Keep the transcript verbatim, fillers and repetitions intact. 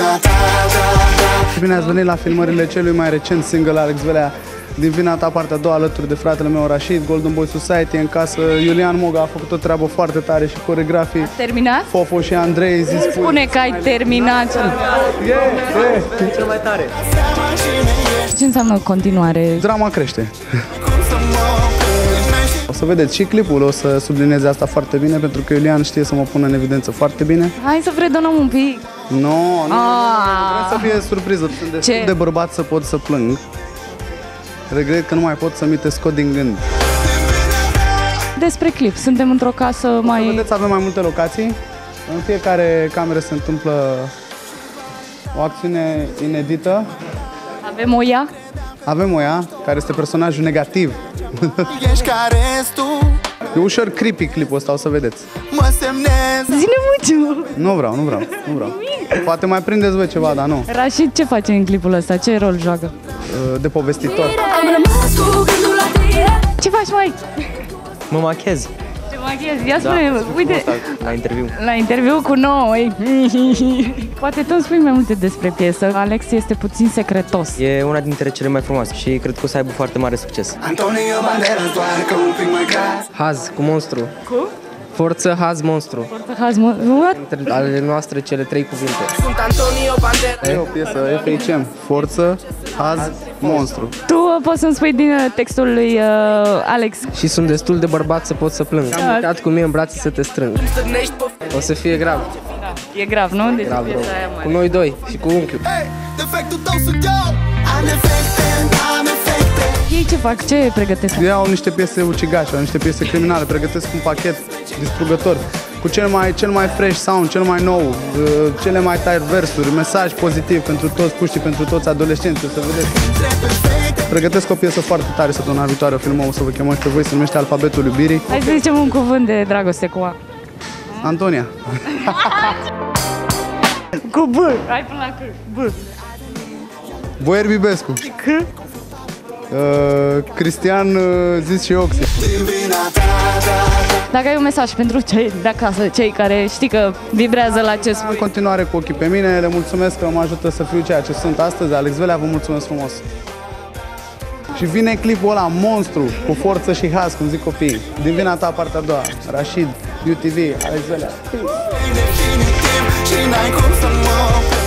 Bine ați venit la filmările celui mai recent single Alex Velea, Din vina ta, partea a doua, alături de fratele meu Rashid, Golden Boy Society în casă. Iulian Moga a făcut o treabă foarte tare și coregrafii. Ați terminat? Fofo și Andrei zi spune. Spune că ai terminat. Yeah, yeah. Cel mai tare. Ce înseamnă continuare? Drama crește. O să vedeți și clipul, o să sublinieze asta foarte bine, pentru că Iulian știe să mă pună în evidență foarte bine. Hai să fredonăm un pic. Nu, no, nu, Ah. trebuie să fie surpriză. Sunt destul Ce? de bărbat să pot să plâng. Regret că nu mai pot să mi te scot din gând. Despre clip, suntem într-o casă mai... Vedeți, avem mai multe locații. În fiecare cameră se întâmplă o acțiune inedită. Avem o ea? Avem o ea, care este personajul negativ. E ușor creepy clipul ăsta, o să vedeți. Zine muciu! Nu vreau, nu vreau, nu vreau. Poate mai prindeți voi ceva, dar nu. Rashid, ce face în clipul ăsta? Ce rol joacă? De povestitor. Ce faci, mai? Mă machez. Ce machiezi? Ia spune, Da, uite, la interviu. la interviu cu noi. Poate tu îmi spui mai multe despre piesă. Alex este puțin secretos. E una dintre cele mai frumoase și cred că o să aibă foarte mare succes. Haz cu monstru. Cu? Forță, haz, monstru. Haz, mă, what? Între ale noastre cele trei cuvinte. E o piesă F H M. Forță, haz, monstru. Tu uh, poți să-mi spui din uh, textul lui uh, Alex. Și sunt destul de bărbat să pot să plâng. Am uitat cu mine în brațe să te strâng. O să fie grav. E grav, nu? Deci Grav, piesa rău. aia mare. Cu noi doi și cu unchiul. Ei ce fac? Ce pregătesc? Ei au niște piese ucigașe, au niște piese criminale, pregătesc un pachet distrugător cu cel mai, cel mai fresh sound, cel mai nou, uh, cele mai tari versuri, mesaj pozitiv pentru toți puștii, pentru toți adolescenții, o să vedeți. Pregătesc o piesă foarte tare săptămâna viitoare, o filmăm, o să vă chemăm și pe voi, se numește Alfabetul Iubirii. Hai să zicem un cuvânt de dragoste cu A. Antonia. Cu B. Hai până la C. B. Boier Bibescu. C. Uh, Cristian uh, Zis și Oxy. Dacă ai un mesaj pentru cei de acasă, cei care știi că vibrează la ce spui. În continuare cu ochii pe mine, le mulțumesc că mă ajută să fiu ceea ce sunt astăzi. Alex Velea, vă mulțumesc frumos. Și vine clipul ăla, monstru, cu forță și haz, cum zic copiii. Din vina ta, partea a doua, Rashid, U T V, Alex Velea.